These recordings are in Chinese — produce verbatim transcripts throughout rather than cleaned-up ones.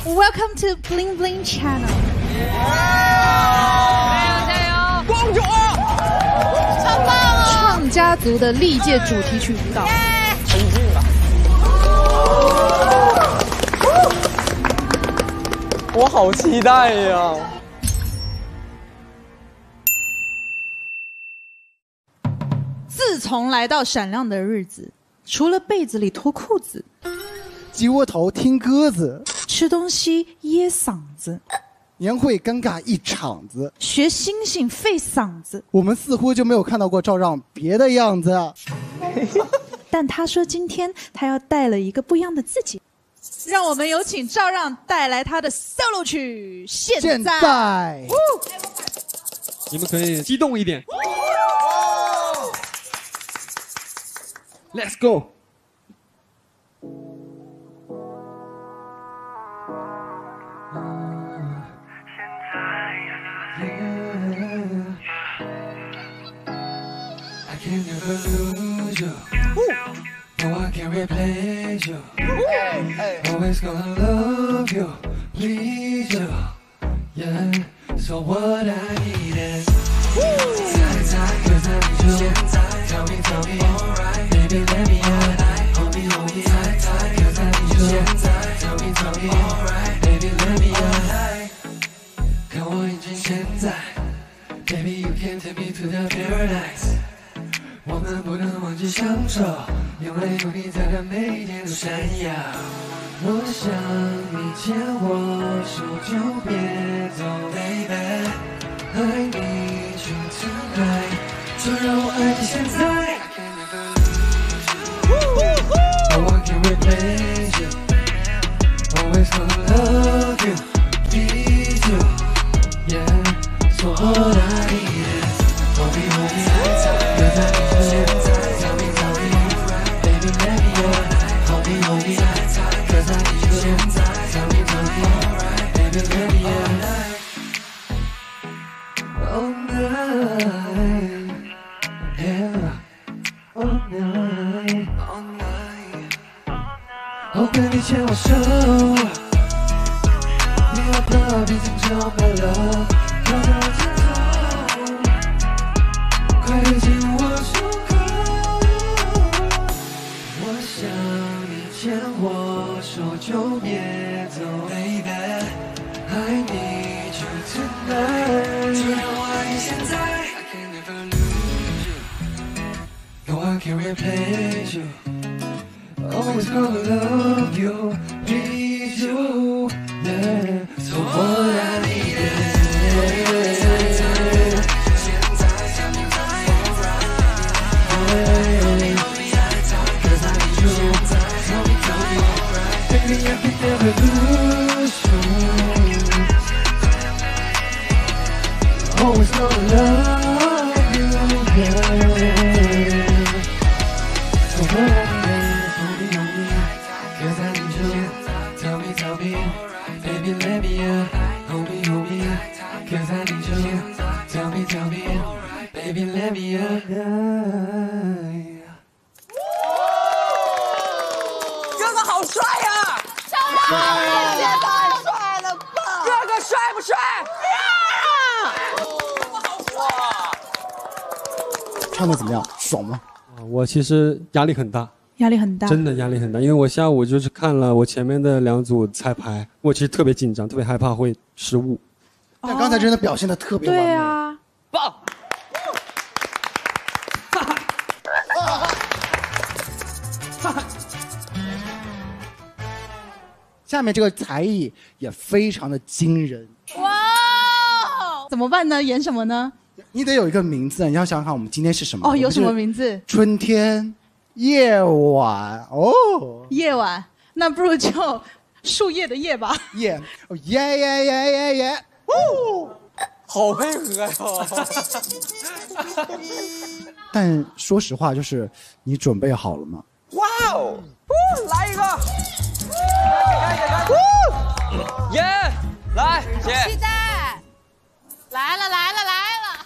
Welcome to Bling Bling Channel。 加油加油！ 公主， 超棒哦！创家族的历届主题曲舞蹈。 陈俊吧。我好期待呀！ 自从来到闪亮的日子，除了被子里脱裤子， 鸡窝头听鸽子， 吃东西噎嗓子， 年会尴尬一场子， 学星星费嗓子。 我们似乎就没有看到过赵让别的样子。 但他说今天他要带了一个不一样的自己。让我们有请赵让带来他的 solo 曲。现在， 现在你们可以激动一点。Let's go。I can never lose you. No one can replace you. Always gonna love you, please you. Yeah, so what I need is cause I need you. Tell me, tell me, alright, baby, let me out. Hold me, hold me, cause I need you. Tell me, tell me, alright, baby, let me out. 看我眼睛现在 ，Baby, you can take me to the paradise. 我们不能忘记享受，用泪用你才让每一天都闪耀。我想你牵我手就别走 ，baby。I need you tonight， 就让我爱你现在。No one can replace you, always gonna love you, please you, yeah. So all I need is hold me, hold me tight, cause I need you. Tell me, tell me, baby, let me out. Hold me, hold me tight, cause I need you. Tell me, tell me, baby, let me out. All night, yeah, all night, all night. 哦，跟你牵我手，你要怕毕竟交满了，跳到尽头，快贴近我胸口。我想你牵我手就别走 ，baby。I need you tonight， 就让我爱你现在。I can never lose you, no one can replace you. Always gonna love you, please you, yeah. So what I need is现在想明白 ，cause I need you. Tell me, tell me, baby, I can never lose you. Always gonna love you, yeah. So what I need is cause I need you. Tell me, tell me, baby, let me out. Hold me, hold me, cause I need you. Tell me, tell me, baby, let me out. 哥哥好帅呀！ 这太帅了吧！ 哥哥帅不帅？ 唱的怎么样？爽吗？ 我其实压力很大， 压力很大， 真的压力很大，因为我下午就是看了我前面的两组彩排，我其实特别紧张，特别害怕会失误。 但刚才真的表现的特别完美。 对啊， 棒！ 下面这个才艺也非常的惊人。 哇，怎么办呢？演什么呢？ 你得有一个名字，你要想想看，我们今天是什么？ 哦，有什么字？ 名字？ 春天，夜晚，哦， 夜晚，那不如就树叶的叶吧。 夜，哦耶耶耶耶耶，哦， 好配合呀！ 但说实话，就是你准备好了吗？ 哇哦，来一个！耶，来，姐。 期待，来了来了来了。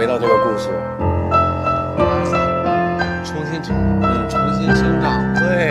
回到这个故事， 重新成，嗯，重新生长。 对。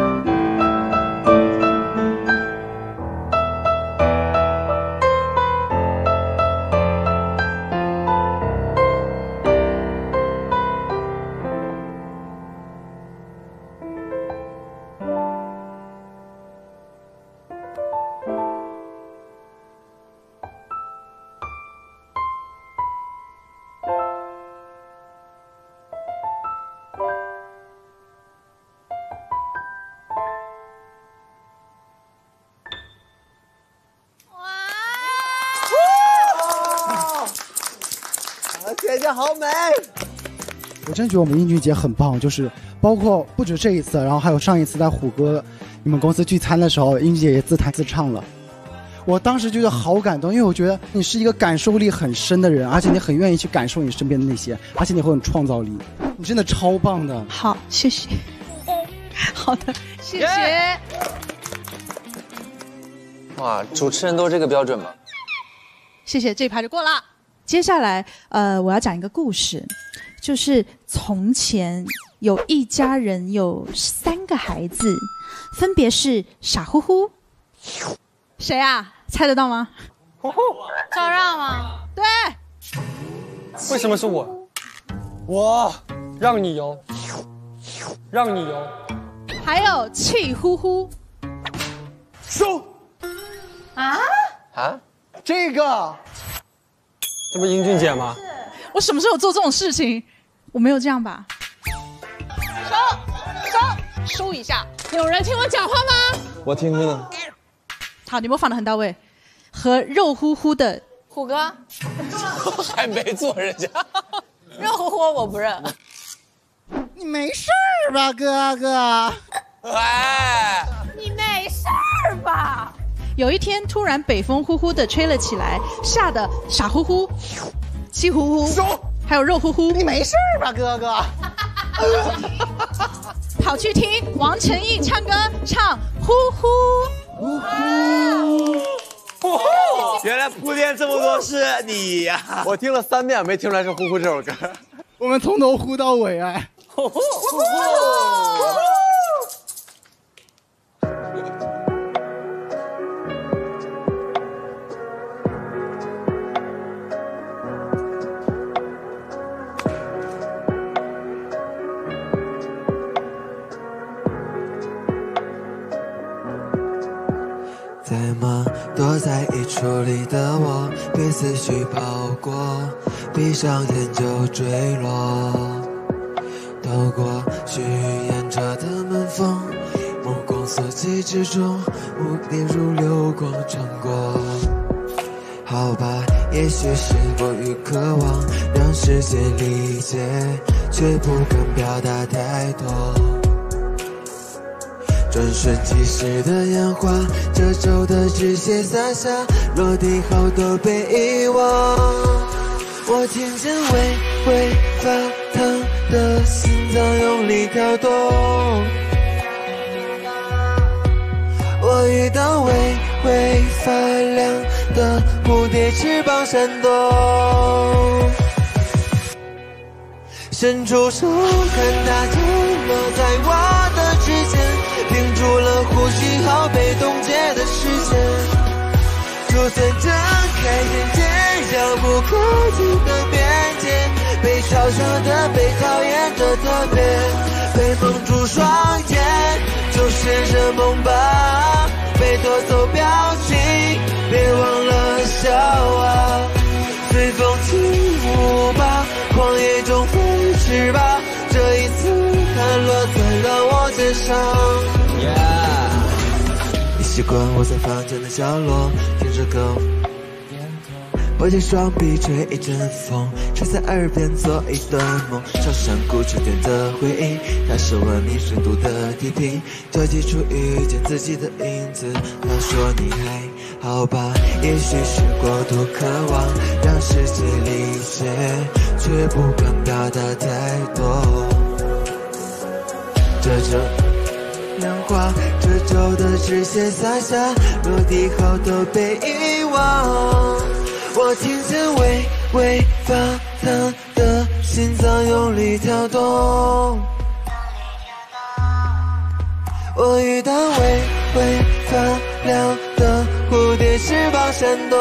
姐姐好美！ 我真觉得我们英俊姐很棒，就是包括不止这一次，然后还有上一次在虎哥你们公司聚餐的时候，英俊姐也自弹自唱了。我当时觉得好感动，因为我觉得你是一个感受力很深的人，而且你很愿意去感受你身边的那些，而且你会有创造力，你真的超棒的。 好，谢谢。好的，谢谢。Yeah! 哇，主持人都这个标准吗？ 谢谢，这一趴就过了。接下来，呃，我要讲一个故事，就是从前有一家人有三个孩子，分别是傻乎乎。谁啊？猜得到吗？ 赵让吗？ 对。 为什么是我？我让你游，让你游。 还有气呼呼。 收。 啊？ 啊？ 这个。这不英俊姐吗？ 我什么时候做这种事情？我没有这样吧？ 收收收一下！有人听我讲话吗？ 我听着呢。 好，你模仿的很到位。和肉乎乎的虎哥， 还没做人家。 肉乎乎我不认。 你没事儿吧，哥哥？ 哎， 你没事儿吧？ 有一天，突然北风呼呼的吹了起来，吓得傻乎乎、气呼呼，还有肉乎乎。 你没事吧，哥哥？ 跑去听王晨毅唱歌，唱呼呼呼呼。原来铺垫这么多是你呀、啊！ 我听了三遍没听出来是呼呼这首歌。 我们从头呼到尾哎。呼呼呼呼。 在吗？躲在衣橱里的我，被思绪包裹，闭上眼就坠落。透过虚掩着的门缝，目光所及之中，蝴蝶如流光穿过。好吧，也许是过于渴望让世界理解，却不敢表达太多。转瞬即逝的烟花，褶皱的纸屑洒下，落地后都被遗忘。我听见微微发烫的心脏用力跳动，我遇到微微发亮的蝴蝶翅膀闪动，伸出手看它降落在我的指尖，屏住了呼吸后被冻结的视线。就算睁开眼睛，遥不可及的边界，被嘲笑的，被讨厌的特别，被蒙住双眼，就是这梦吧。被夺走表情，别忘了笑啊。随风起舞吧，狂野中飞驰吧，这一次看落在了我肩上。你习惯我在房间的角落听着歌，我将双臂吹一阵风，吹在耳边做一段梦，上山谷沉淀的回忆，它是万米深度的地平，交集处遇见自己的影子。他说你还好吧，也许是过度渴望让世界理解，却不敢表达太多。这这烟花褶皱的纸屑洒下，落地后都被遗忘。我听见微微发烫里跳动。我遇到微微发亮的蝴蝶翅膀闪动。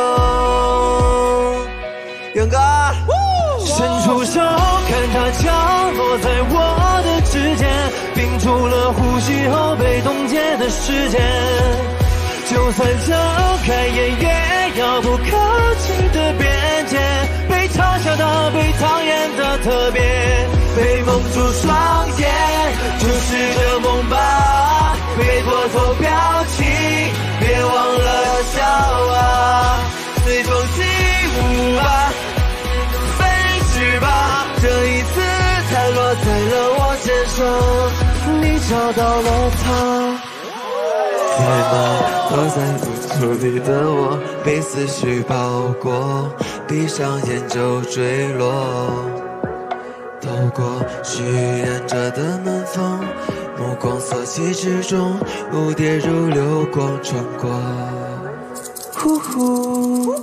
勇哥，伸出手，看它降落在我的指尖，屏住了呼吸后被冻结的时间。就算睁开眼，也要不靠近的边界，被嘲笑的，被讨厌的特别，被蒙住双眼，就是个梦吧，别过头表情，别忘了笑啊，随风起舞吧，飞驰吧，这一次才落在了我肩上，你找到了他。在吗？躲在泥土里的我，被思绪包裹，闭上眼就坠落。透过虚掩着的门缝，目光所及之中，蝴蝶如流光穿过。呼呼。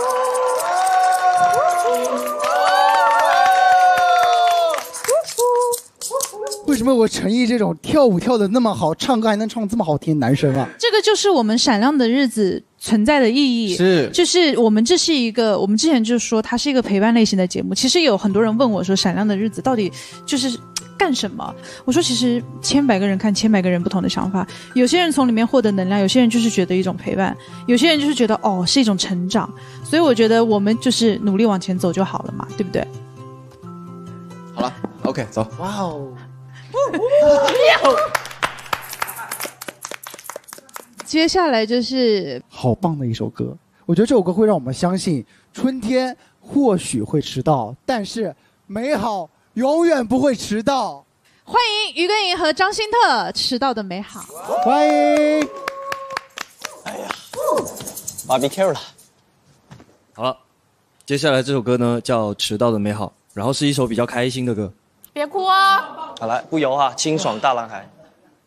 为什么我陈毅这种跳舞跳的那么好，唱歌还能唱这么好听的男生啊？ 这个就是我们闪亮的日子存在的意义。 是， 就是我们这是一个，我们之前就说它是一个陪伴类型的节目。其实有很多人问我说，闪亮的日子到底就是干什么？我说其实千百个人看千百个人不同的想法，有些人从里面获得能量，有些人就是觉得一种陪伴，有些人就是觉得哦是一种成长。所以我觉得我们就是努力往前走就好了嘛，对不对？ 好了 ，OK， 走。 哇哦！ 接下来就是好棒的一首歌，我觉得这首歌会让我们相信春天或许会迟到，但是美好永远不会迟到。 欢迎于根颖和张新特，《迟到的美好》。 欢迎。 哎呀 ，B B Q 了。 好了，接下来这首歌呢叫《迟到的美好》，然后是一首比较开心的歌。 别哭啊！ 好来，不油哈，清爽大男孩。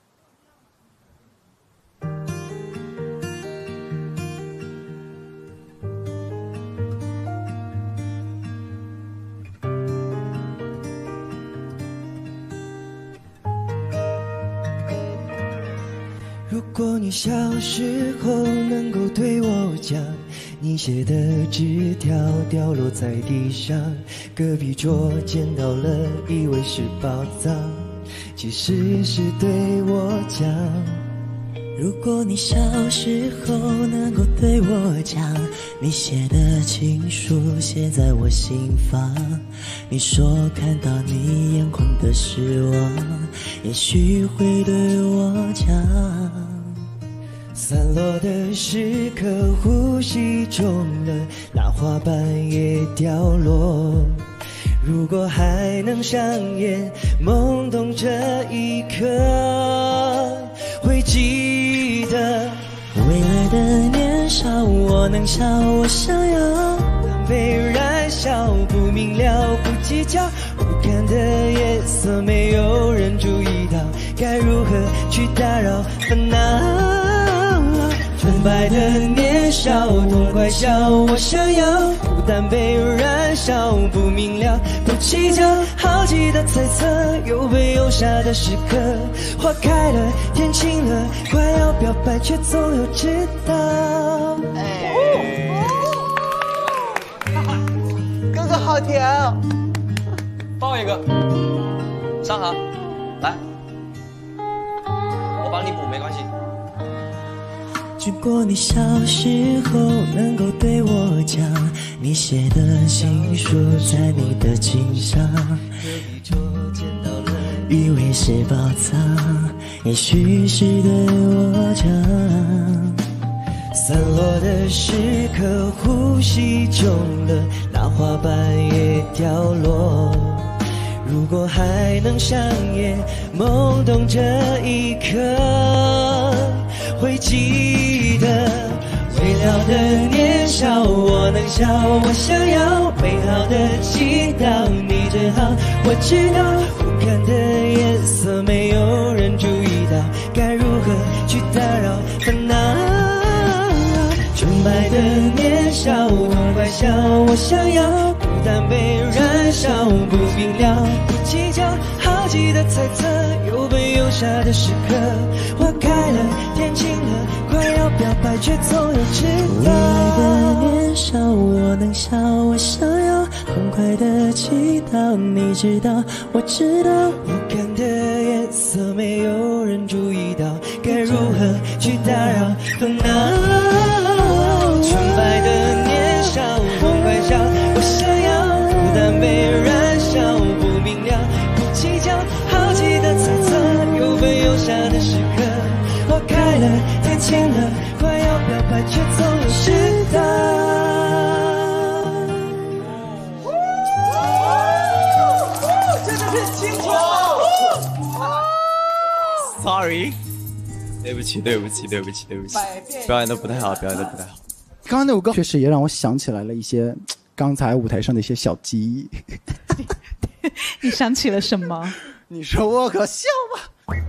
如果你小时候能够对我讲，你写的纸条掉落在地上，隔壁桌捡到了，以为是宝藏，其实是对我讲。 如果你小时候能够对我讲，你写的情书写在我心房，你说看到你眼眶的失望，也许会对我讲。 散落的时刻，呼吸中了，那花瓣也掉落。如果还能上演懵懂这一刻，会记得未来的年少，我能笑，我想要被燃烧，不明了，不计较，无感的夜色，没有人注意到，该如何去打扰烦恼？纯白的年少，痛快笑，我想要孤单被燃烧，不明了，不计较，好奇的猜测，有悲有傻的时刻，花开了，天晴了，快要表白，却总有知道。哎，哥哥好甜哦！ 抱一个，上行，来，我帮你补，没关系。 如果你小时候能够对我讲，你写的情书在你的琴上，以为是宝藏，也许是对我讲。 散落的时刻，呼吸中了，那花瓣也掉落。如果还能上演懵懂这一刻，会记得未了的年少，我能笑，我想要美好的祈祷，你真好，我知道不堪的颜色，没有人注意到，该如何去打扰烦恼？纯白的年少，痛快笑，我想要孤单被燃烧，不明了，不计较， 猜测，有悲有傻的时刻。花开了，天晴了，快要表白却总有迟到。无意的年少，我能笑，我想要欢快的祈祷。你知道，我知道，我看的颜色没有人注意到，该如何去打扰烦恼？纯白的年少，梦快笑，我想要孤单被燃烧，不明了，不计较，好奇的猜测，有悲有傻的时刻。花开了，天晴了，快要表白却总有迟到。 这就是青春。Sorry， 对不起，对不起，对不起，对不起，表演的不太好，表演的不太好。 刚刚那首歌确实也让我想起来了一些刚才舞台上的一些小记忆。 你想起了什么？ 你说我可笑吗？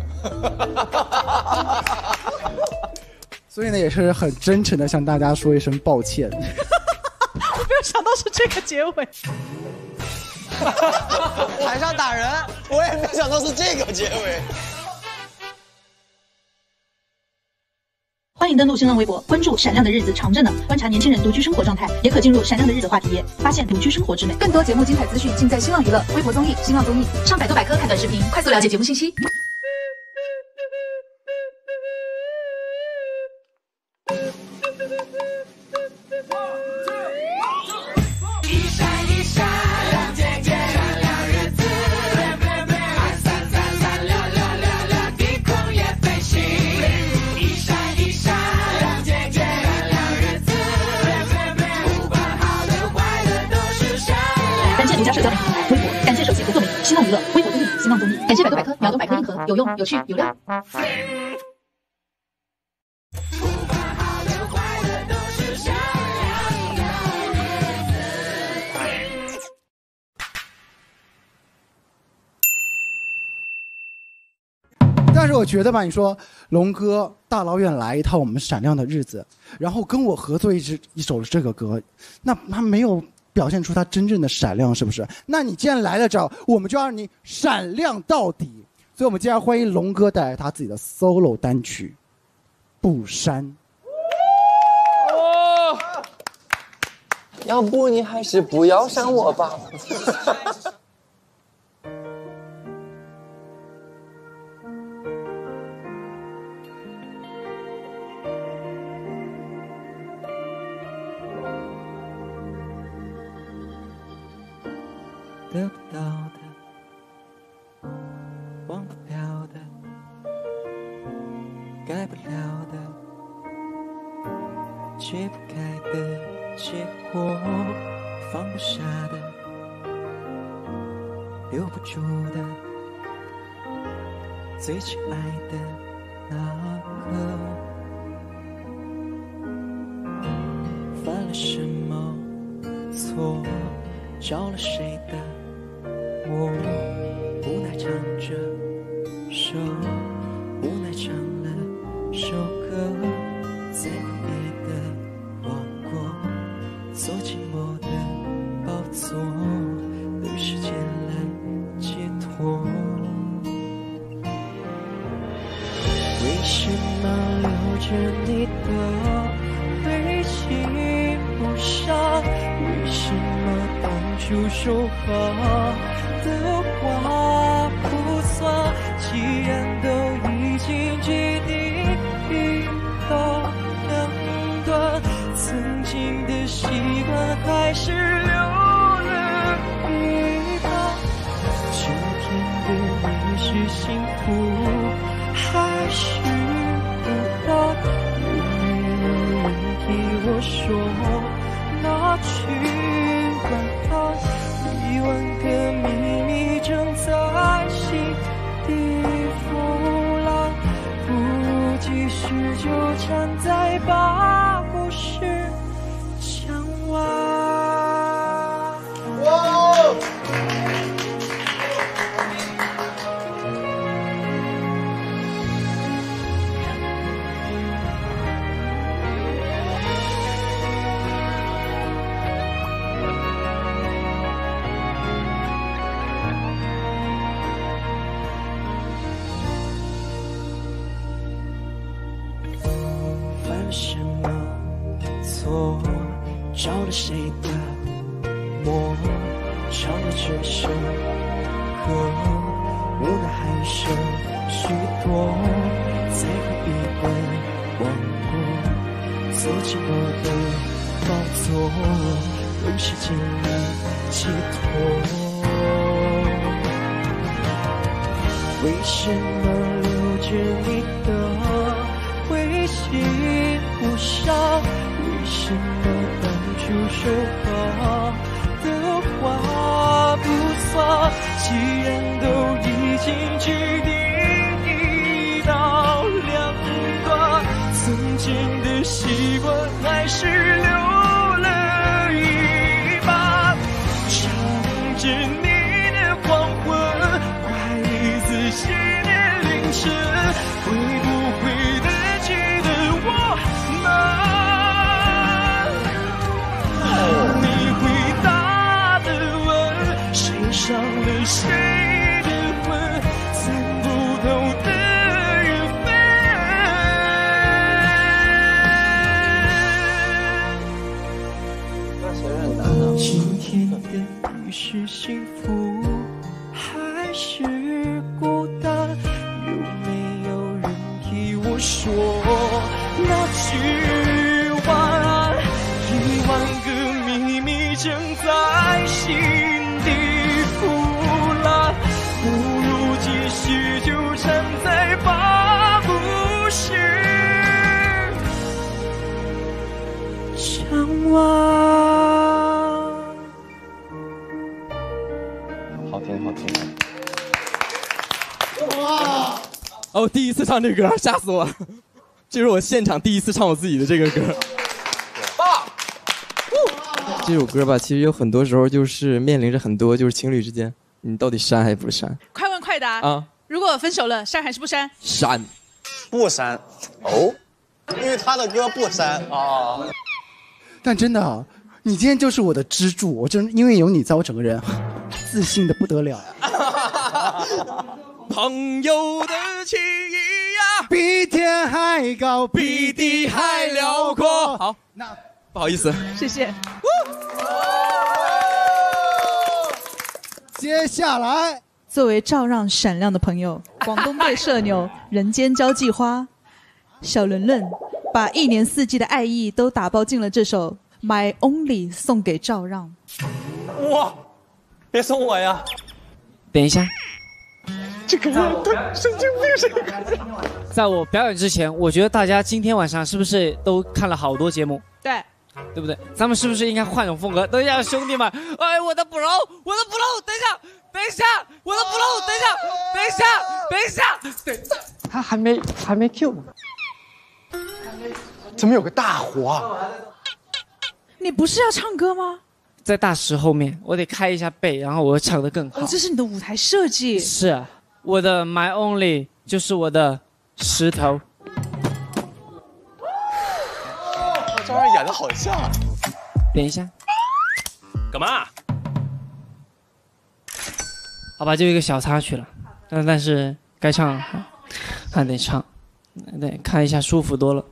所以呢，也是很真诚的向大家说一声抱歉。 我没有想到是这个结尾。 台上打人，我也没想到是这个结尾。 欢迎登录新浪微博，关注闪亮的日子长着呢，观察年轻人独居生活状态，也可进入闪亮的日子话题页，发现独居生活之美。更多节目精彩资讯尽在新浪娱乐微博综艺、新浪综艺，上百度百科看短视频，快速了解节目信息。 一闪一闪亮姐姐，闪亮日子，二三三三六六六六，低空也飞行。一闪一闪亮姐姐，闪亮日子，不管好的坏的都是善良。 感谢独家社交媒体平台微博，感谢首席合作媒体新浪娱乐微博综艺、新浪综艺，感谢百度百科、秒读百科硬核，有用、有趣、有料。 但是我觉得吧，你说龙哥大老远来一套我们闪亮的日子，然后跟我合作一支一首这个歌，那他没有表现出他真正的闪亮，是不是？那你既然来了这儿，我们就让你闪亮到底。所以我们接下来欢迎龙哥带来他自己的 solo 单曲《不删》。 哦，要不你还是不要删我吧。 得不到的，忘不了的，改不了的，解不开的结果，放不下的，留不住的，最亲爱的那个，犯了什么错，着了谁的我，无奈唱着首，无奈唱了首歌，在回忆的王国，做寂寞的宝座，等时间来解脱。为什么留着你的背脊不上？为什么当初说好的话不算？既然都已经决定以后能断，曾经的习惯还是留了一半。今天的你是幸福还是不到？有没有人替我说那句晚安？一万个秘密正在心底腐烂，不如继续纠缠，再把故事讲完。哇！ 着了谁的魔，唱了这首歌，无奈还剩许多，才可以被忘过，做寂寞的宝座，用时间来寄托。为什么留着你的微信不上？为什么当初说好的话不算？既然都已经决定一刀两断，曾经的习惯还是留了一半，唱着你的黄昏，怀疑自己的凌晨，会不会的记得我们？你回答的问，谁伤了谁的魂，参不透的缘分。今天的你是幸福还是孤单？有没有人替我说那句晚安？一万个秘密正在心底腐烂，不如继续纠缠在把故事讲完。 好听好听。 哇！哦，第一次唱这歌，吓死我了！这是我现场第一次唱我自己的这个歌。 棒！ 这首歌吧，其实有很多时候就是面临着很多就是情侣之间，你到底删还是不删？ 快问快答啊！ 如果分手了，删还是不删？ 删， 不删。哦，因为他的歌不删啊。 但真的啊，你今天就是我的支柱，我真因为有你在，我整个人自信的不得了。 朋友的情谊呀， 比天还高， 比地还辽阔。好， 那不好意思， 谢谢。 接下来， 作为照让闪亮的朋友，广东队社牛人间交际花小伦伦，把一年四季的爱意都打包进了这首《My Only》，送给照让。 哇，别送我呀！ 等一下。 这个人他神经病，这个人。 在我表演之前，我觉得大家今天晚上是不是都看了好多节目？ 对， 对不对？咱们是不是应该换种风格？等一下，兄弟们，哎，我的 bro， 我的 bro， 等一下，等一下，我的 bro， 等一下，等一下，等一下，等一下。 他还没还没 Q 呢，怎么有个大活啊？ 你不是要唱歌吗？ 在大石后面，我得开一下背，然后我唱得更好。 哦，这是你的舞台设计。 是啊，我的 My Only 就是我的石头。 照样演的好像。 等一下， 干嘛？ 好吧，就一个小插曲了，但但是该唱还还得唱，对，看一下舒服多了。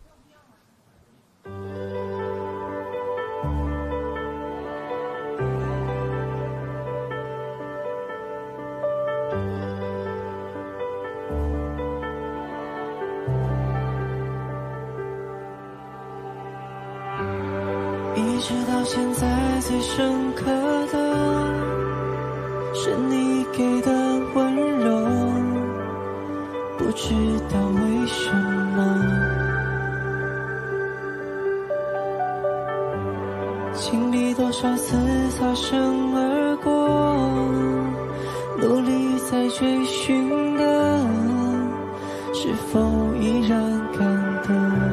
一直到现在最深刻的是你给的温柔，不知道为什么经历多少次擦身而过，努力在追寻的是否依然感动。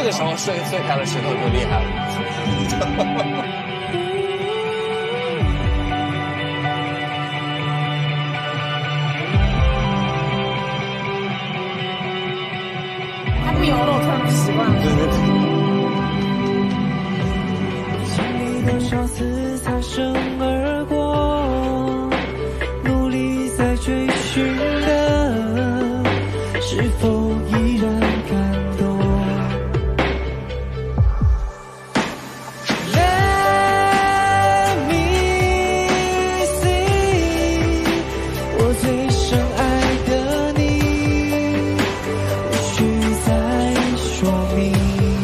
个时候碎碎开了石头就厉害了。 他不摇了，我突然不习惯了。 对对对。 多少次擦身而过，努力在追寻的，是否依然感动 ？Let me see， 我最深爱的你，无需再说明。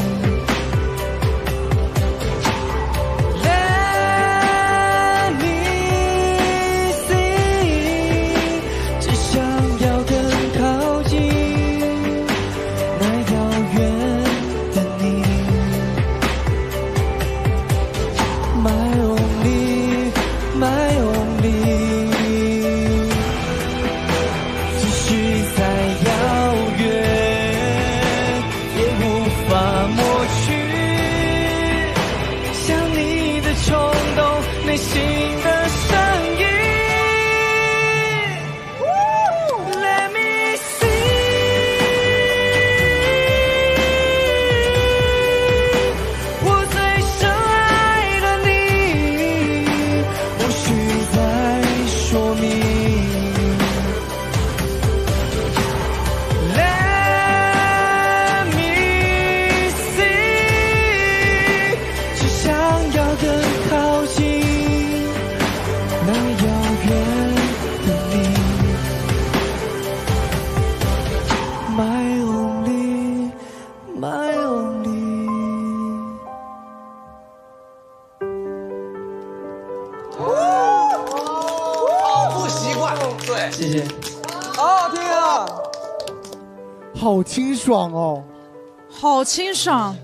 谢谢。 好好听啊， 好清爽哦， 好清爽。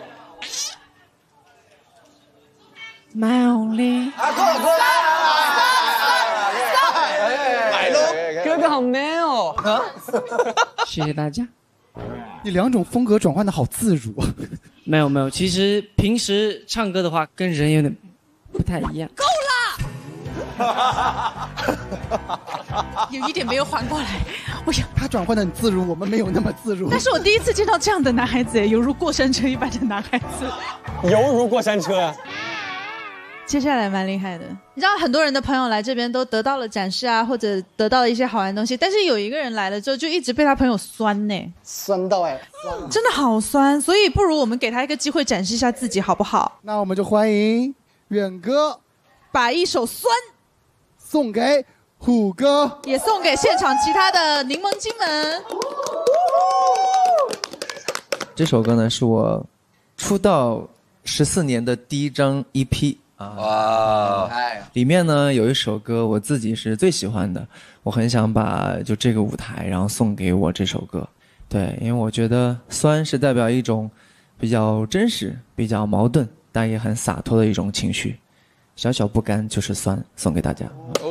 My only。 啊，够了够了。 来喽，哥哥好 man 哦。啊， 谢谢大家。 你两种风格转换的好自如。 没有没有，其实平时唱歌的话跟人有点不太一样。 够了。有一点没有缓过来，我想他转换的很自如，我们没有那么自如。 但是我第一次见到这样的男孩子，犹如过山车一般的男孩子， 犹如过山车。 接下来蛮厉害的，你知道很多人的朋友来这边都得到了展示啊，或者得到了一些好玩的东西，但是有一个人来了之后就一直被他朋友酸呢， 酸到哎， 真的好酸，所以不如我们给他一个机会展示一下自己好不好？ 那我们就欢迎远哥把一首酸送给虎哥， 也送给现场其他的柠檬精们。 这首歌呢是我出道十四年的第一张 E P 啊，哇，里面呢有一首歌我自己是最喜欢的，我很想把就这个舞台然后送给我这首歌。对，因为我觉得酸是代表一种比较真实、比较矛盾，但也很洒脱的一种情绪。小小不甘就是酸，送给大家。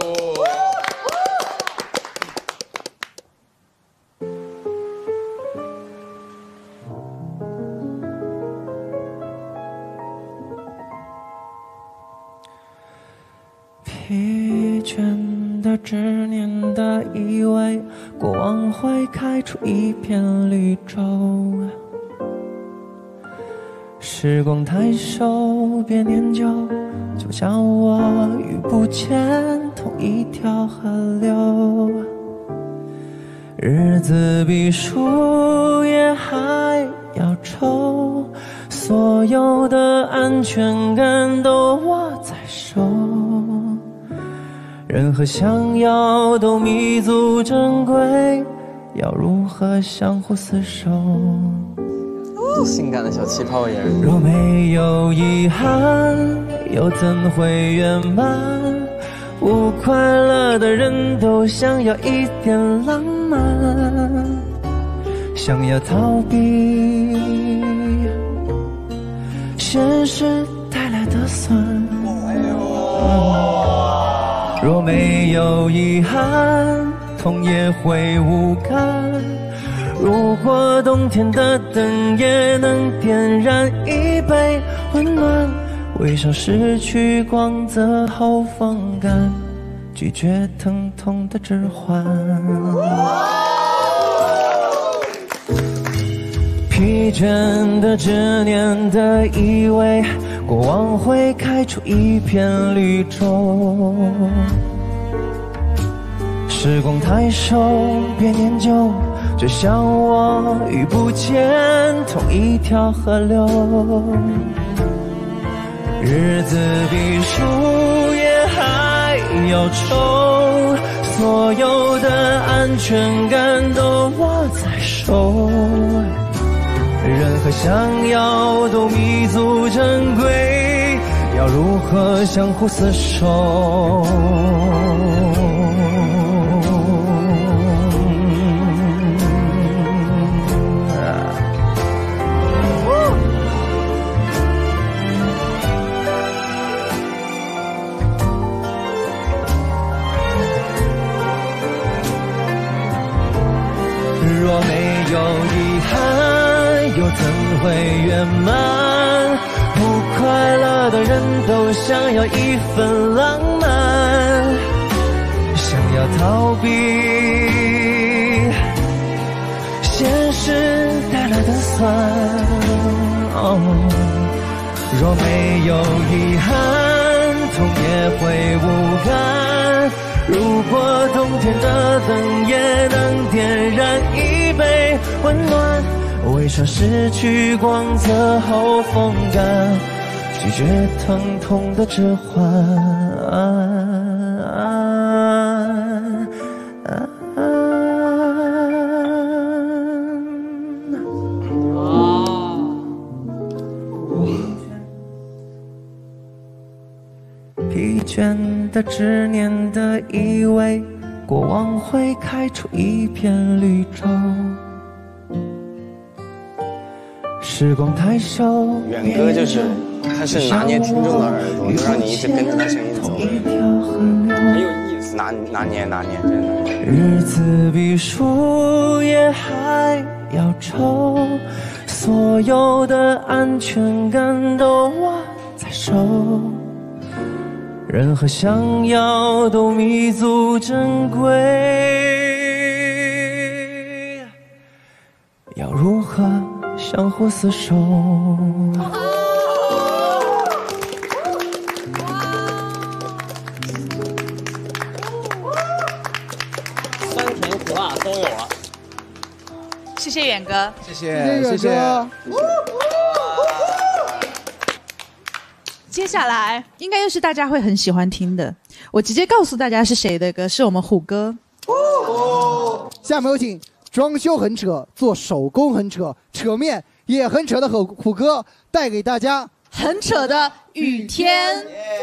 疲倦的、执念的，以为过往会开出一片绿洲。时光太瘦，别念旧，就像我遇不见同一条河流。日子比树叶还要臭，所有的安全感都握在手。任何想要都弥足珍贵，要如何相互厮守？ 性感的小气泡音。 若没有遗憾，又怎会圆满？不快乐的人都想要一点浪漫，想要逃避现实带来的酸。若没有遗憾，痛也会无感。 如果冬天的灯也能点燃一杯温暖，微笑失去光泽后风干，拒绝疼痛的指唤。疲倦的执念的以为过往会开出一片绿洲，时光太瘦，别念旧，就像我遇不见同一条河流。日子比树叶还要稠，所有的安全感都握在手，任何想要都弥足珍贵，要如何相互厮守？若没有遗憾，又怎会圆满？不快乐的人都想要一份浪漫，想要逃避现实带来的酸。哦，若没有遗憾，痛也会无感。如果冬天的灯也能点燃一杯温暖，微笑失去光泽后风干，拒绝疼痛的指唤。啊啊啊疲倦的执念的以为过往会开出一片绿洲，时光太瘦， 远哥就是他是拿捏听众的耳朵，就让你一直跟着他声音走，很有意思，拿拿捏拿捏，真的。 日子比树叶还要稠，所有的安全感都握在手，任何想要都弥足珍贵，要如何相互厮守？ 酸甜苦辣都有了。 谢谢远哥， 谢谢谢谢。 接下来应该又是大家会很喜欢听的，我直接告诉大家是谁的歌，是我们虎哥。 哦，下面有请装修很扯，做手工很扯，扯面也很扯的虎虎哥带给大家很扯的雨天。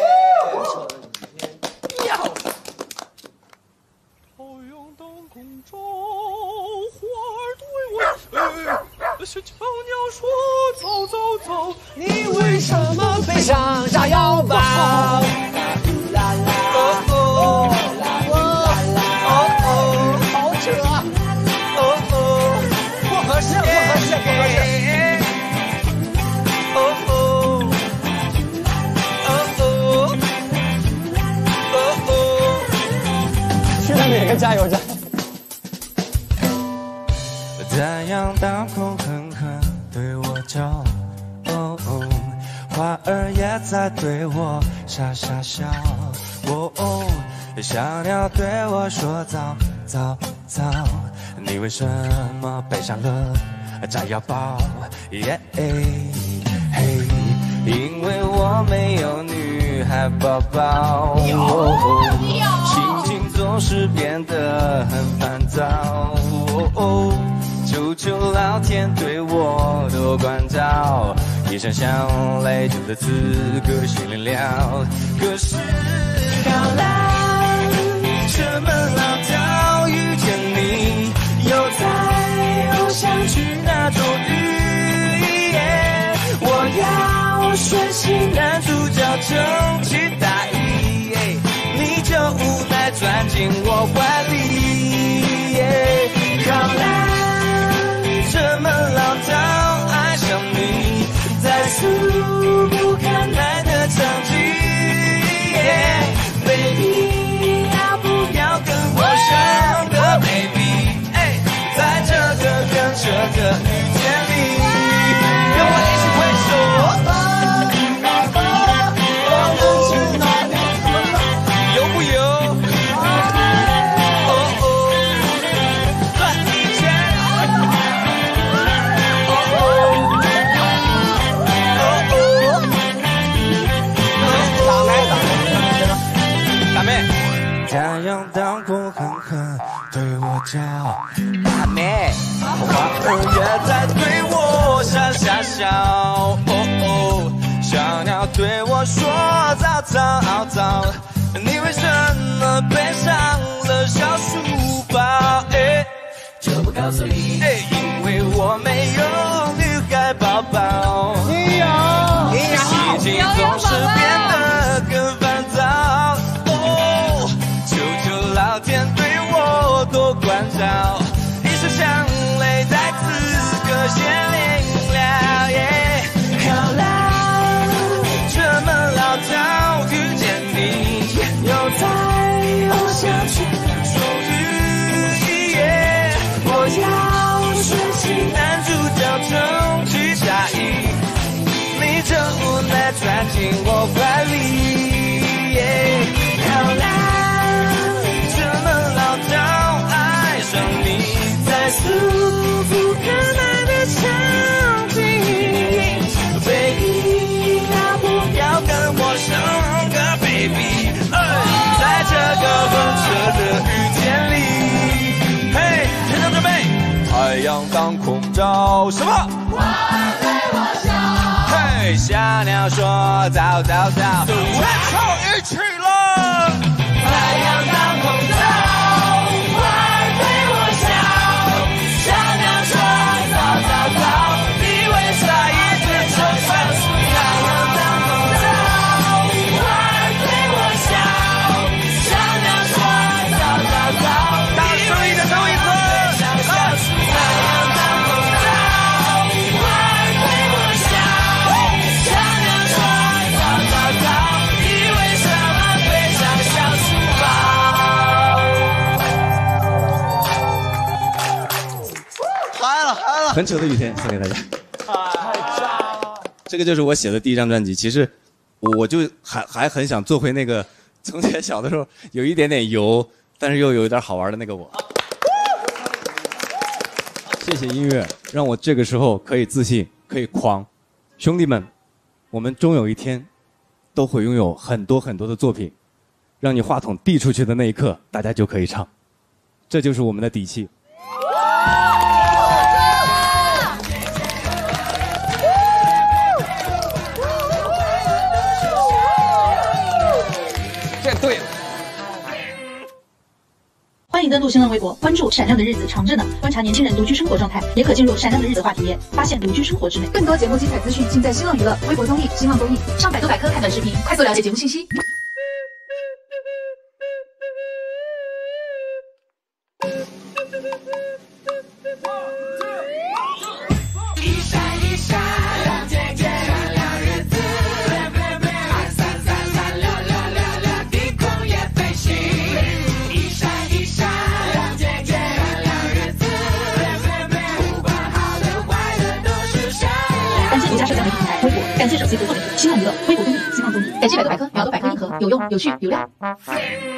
小鸟说走走走，你为什么背上炸药包？啦啦哦哦啦啦哦哦，好扯！哦哦，不合适，不合适，不合适。哦哦哦哦哦哦，现在哪个加油站？ 太阳当空狠狠对我叫，哦哦，花儿也在对我傻傻笑，哦哦，小鸟对我说早早早，你为什么背上了炸药包？耶嘿，因为我没有女孩宝宝，哦，心情总是变得很烦躁，哦哦，求求老天对我多关照，一生相泪就的资格心灵了。可是漂亮，这么老早遇见你，又在偶像剧那种雨夜，我要学习男主角撑起大衣，你就无奈钻进我怀里，漂亮。 让当空狠狠对我叫。阿妹，花儿也在对我傻傻笑。哦哦，小鸟对我说早早早，你为什么背上了小书包？哎，就不告诉你，哎，因为我没有女孩宝宝。你有，你有，心情总是变得更烦躁。哦，求求老天对我多关照，一首响雷再次个显灵了。耶，好啦，这么老早遇见你，又在我想去终于耶，我要学习男主角终极下意，你就无奈钻进我怀里。耶，好啦，这么老早爱上你，在舒服可爱的场景 ，baby， 要不要跟我生个 baby？ 在这个混车的雨天里，嘿，全场准备，太阳当空照什么？花儿对我笑。嘿，小鸟说早早早，全场一起了。太阳当空照，花儿对我笑。小鸟说早早早，你为啥一直说算数？太阳当空照，花儿对我笑。小鸟说早早早，大声一点，最后一次。太阳当空照，花儿对我笑。小鸟说早早早，你为什么背上小书包？ 嗨了嗨了！ 很扯的雨天送给大家。这个就是我写的第一张专辑。其实我就还还很想做回那个从前小的时候有一点点油，但是又有一点好玩的那个我。谢谢音乐，让我这个时候可以自信，可以狂。兄弟们，我们终有一天都会拥有很多很多的作品，让你话筒递出去的那一刻，大家就可以唱。这就是我们的底气。 这对了。 欢迎登录新浪微博，关注闪亮的日子长着呢，观察年轻人独居生活状态，也可进入闪亮的日子话题页，发现独居生活之美。更多节目精彩资讯尽在新浪娱乐、微博综艺、新浪综艺，上百度百科看短视频，快速了解节目信息。 一闪一闪亮姐姐，闪亮日子，二三三三六六六六，低空也飞行。一闪一闪亮姐姐，闪亮日子，不管好的坏的都是善良。 感谢独家社交媒体平台微博，感谢首席合作人新浪娱乐、微博综艺、新浪综艺，感谢百度百科、秒读百科硬核，有用有趣有料。